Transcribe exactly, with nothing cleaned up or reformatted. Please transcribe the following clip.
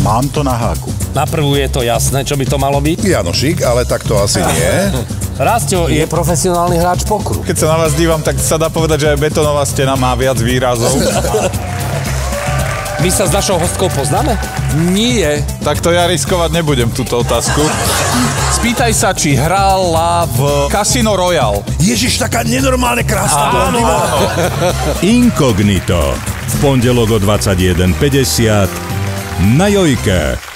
Mám to na háku. Na prvú je to jasné, čo by to malo byť. Janošik, ale tak to asi nie. Rastio je profesionálny hráč pokru. Keď sa na vás dívam, tak sa dá povedať, že aj betónová stena má viac výrazov. My sa s našou hostkou poznáme? Nie. Tak to ja riskovať nebudem, túto otázku. Spýtaj sa, či hrala v Casino Royale. Ježiš, taká nenormálne krásna blondína. Inkognito. V pondelok o dvadsaťjeden päťdesiat na Jojke.